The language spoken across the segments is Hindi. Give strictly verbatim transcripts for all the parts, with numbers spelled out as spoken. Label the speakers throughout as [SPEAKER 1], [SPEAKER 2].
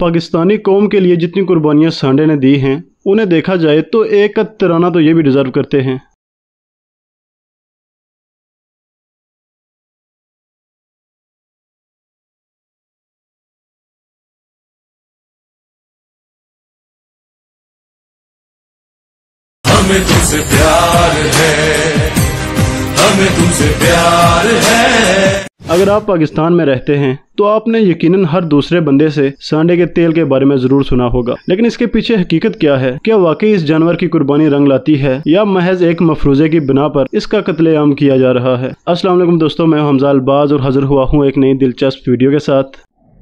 [SPEAKER 1] पाकिस्तानी कौम के लिए जितनी कुर्बानियां सांडे ने दी हैं, उन्हें देखा जाए तो एक का तराना तो ये भी डिजर्व करते हैं।
[SPEAKER 2] हमें तुमसे प्यार है, हमें तुमसे प्यार है।
[SPEAKER 1] अगर आप पाकिस्तान में रहते हैं तो आपने यकीनन हर दूसरे बंदे से सांडे के तेल के बारे में जरूर सुना होगा, लेकिन इसके पीछे हकीकत क्या है? क्या वाकई इस जानवर की कुर्बानी रंग लाती है या महज एक मफरूजे की बिना पर इसका कत्लेआम किया जा रहा है? अस्सलाम वालेकुम दोस्तों, मैं हमजा अल्बाज और हाजिर हुआ हूँ एक नई दिलचस्प वीडियो के साथ।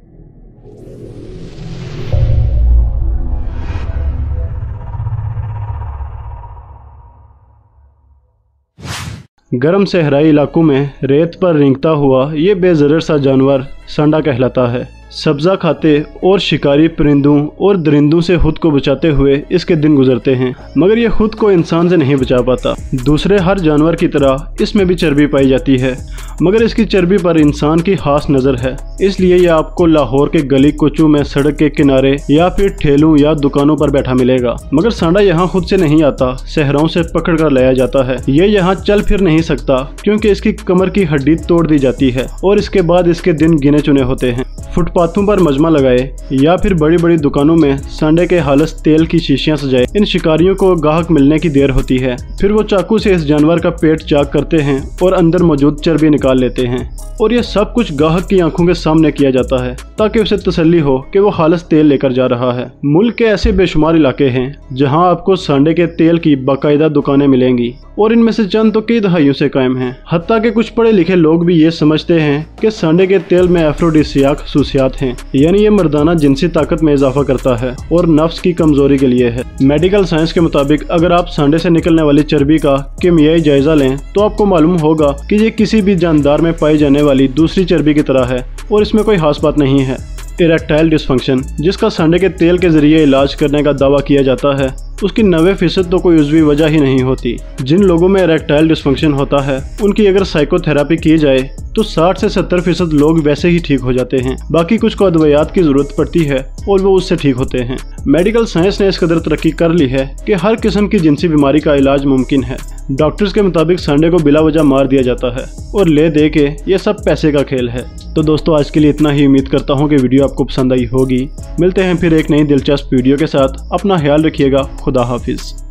[SPEAKER 1] गर्म सहराई इलाकों में रेत पर रेंगता हुआ ये बेज़रर सा जानवर सांडा कहलाता है। सब्ज़ा खाते और शिकारी परिंदों और दरिंदों से खुद को बचाते हुए इसके दिन गुजरते हैं, मगर ये खुद को इंसान से नहीं बचा पाता। दूसरे हर जानवर की तरह इसमें भी चर्बी पाई जाती है, मगर इसकी चर्बी पर इंसान की खास नज़र है, इसलिए यह आपको लाहौर के गली कुचों में, सड़क के किनारे या फिर ठेलों या दुकानों पर बैठा मिलेगा। मगर सांडा यहाँ खुद से नहीं आता, सहराओं से पकड़ कर लाया जाता है। ये यहाँ चल फिर नहीं सकता क्योंकि इसकी कमर की हड्डी तोड़ दी जाती है और इसके बाद इसके दिन गिने चुने होते हैं। फुटपाथों पर मजमा लगाए या फिर बड़ी बड़ी दुकानों में सांडे के हालस तेल की शीशियां सजाए इन शिकारियों को गाहक मिलने की देर होती है। फिर वो चाकू से इस जानवर का पेट चाक करते हैं और अंदर मौजूद चर्बी निकाल लेते हैं, और यह सब कुछ गाहक की आंखों के सामने किया जाता है ताकि उसे तसल्ली हो कि वो खालस तेल लेकर जा रहा है। मुल्क के ऐसे बेशुमार इलाके हैं जहां आपको सांडे के तेल की बाकायदा दुकानें मिलेंगी, और इनमें से चंद तो कई दहाइयों से कायम हैं। हत्ता के कुछ पढ़े लिखे लोग भी ये समझते हैं कि सांडे के तेल में एफ्रोडिसियाक खसूसियात हैं, यानी ये मर्दाना जिनसी ताकत में इजाफा करता है और नफ्स की कमजोरी के लिए है। मेडिकल साइंस के मुताबिक अगर आप सांडे से निकलने वाली चर्बी का केमियाई जायजा लें तो आपको मालूम होगा कि ये किसी भी जानदार में पाई जाने वाली दूसरी चर्बी की तरह है और इसमें कोई खास बात नहीं है। इरेक्टाइल डिसफंक्शन, जिसका सांडे के तेल के जरिए इलाज करने का दावा किया जाता है, उसकी नब्बे फीसद तो कोई उज़वी वजह ही नहीं होती। जिन लोगों में इरेक्टाइल डिसफंक्शन होता है उनकी अगर साइकोथेरेपी की जाए तो साठ से सत्तर फीसद लोग वैसे ही ठीक हो जाते हैं। बाकी कुछ को अद्वियात की जरूरत पड़ती है और वो उससे ठीक होते हैं। मेडिकल साइंस ने इस कदर तरक्की कर ली है कि हर किस्म की जिनसी बीमारी का इलाज मुमकिन है। डॉक्टर्स के मुताबिक सांडे को बिला वजह मार दिया जाता है और ले दे के ये सब पैसे का खेल है। तो दोस्तों, आज के लिए इतना ही। उम्मीद करता हूँ कि वीडियो आपको पसंद आई होगी। मिलते हैं फिर एक नई दिलचस्प वीडियो के साथ। अपना ख्याल रखिएगा। खुदा हाफिज।